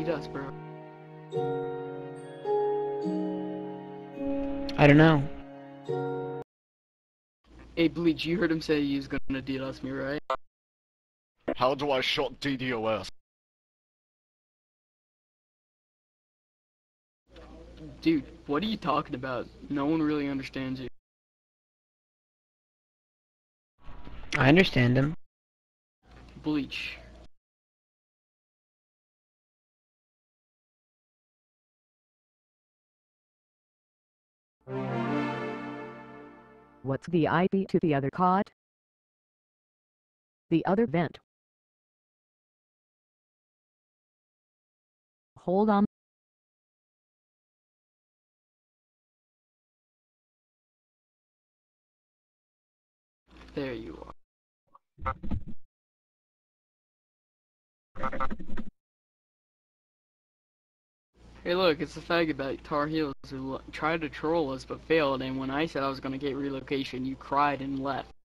DDoS, bro? I don't know. Hey, Bleach, you heard him say he was gonna DDoS me, right? How do I shot DDoS? Dude, what are you talking about? No one really understands you. I understand him. Bleach. What's the IP to the other cod? The other vent. Hold on. There you are. Hey look, it's the faggot about Tar Heels who tried to troll us but failed, and when I said I was gonna get relocation, you cried and left.